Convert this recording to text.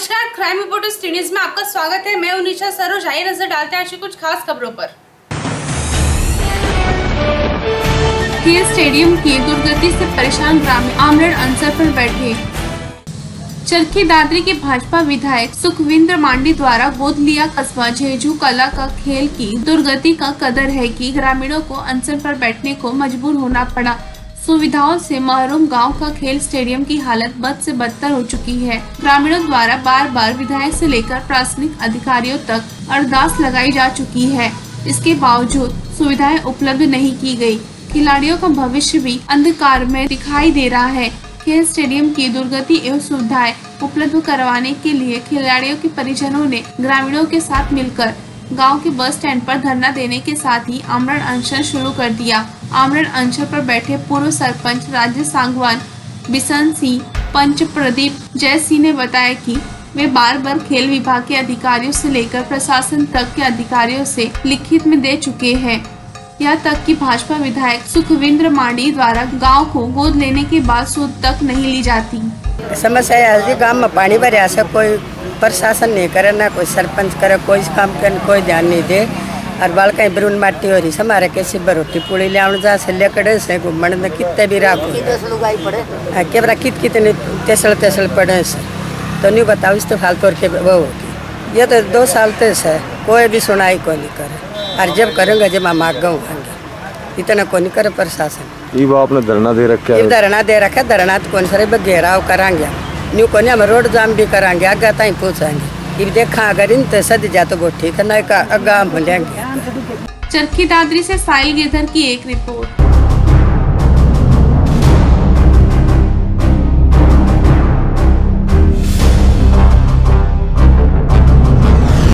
नमस्कार, crime reporters news में आपका स्वागत है। मैं उनिशा सरोज। आइए नजर डालते हैं आज की कुछ खास खबरों पर। खेल स्टेडियम की दुर्गति से परेशान ग्रामीण आमरण अनशन पर बैठे। चरखी दादरी के भाजपा विधायक सुखविंद्र मांडी द्वारा गोद लिया कस्बा झेझू कला का खेल की दुर्गति का कदर है कि ग्रामीणों को अनशन पर बैठने को मजबूर होना पड़ा। सुविधाओं से महरूम गांव का खेल स्टेडियम की हालत बद से बदतर हो चुकी है। ग्रामीणों द्वारा बार बार विधायक से लेकर प्रशासनिक अधिकारियों तक अरदास लगाई जा चुकी है। इसके बावजूद सुविधाएं उपलब्ध नहीं की गई। खिलाड़ियों का भविष्य भी अंधकार में दिखाई दे रहा है। खेल स्टेडियम की दुर्गति एवं सुविधाएं उपलब्ध करवाने के लिए खिलाड़ियों के परिजनों ने ग्रामीणों के साथ मिलकर गांव के बस स्टैंड पर धरना देने के साथ ही आमरण अनशन शुरू कर दिया। आमरण अनशन पर बैठे पूर्व सरपंच राजेश सांगवान, बिशन सिंह, पंच प्रदीप जय सिंह ने बताया कि वे बार बार खेल विभाग के अधिकारियों से लेकर प्रशासन तक के अधिकारियों से लिखित में दे चुके हैं। यहाँ तक कि भाजपा विधायक सुखविंद्र मांडी द्वारा गांव को गोद लेने के बाद सूद तक नहीं ली जाती। समस्या है गांव में पानी भरे ऐसा कोई प्रशासन नहीं करे, ना कोई सरपंच करे, कोई काम करे, कोई ध्यान नहीं दे। और बाल कहीं ब्रून माटी हो रही से हमारे कैसे रोटी पूड़ी ले जा से लेकर से घूमने में कितने भी राखो केवरा कितने तेसल पड़े से तो नहीं बताओ। इस तो फालतू के वो होगी। ये तो 2 साल से कोई भी सुनाई को नहीं करे। और जब करेंगे जब हम आगे होंगे इतना को नहीं करे प्रशासन। ये आपने धरना दे रखा है? धरना दे रखा है। धरना तो कौन सारे घेराव कराएंगे, न्यू को हम रोड जाम भी कराएंगे, आगे तक पूछेंगे। अब देखा अगर इन तो सद जा तो वो ठीक है, नहीं का आगा हम लेंगे। चरखी दादरी से साहिल गिरधर की एक रिपोर्ट।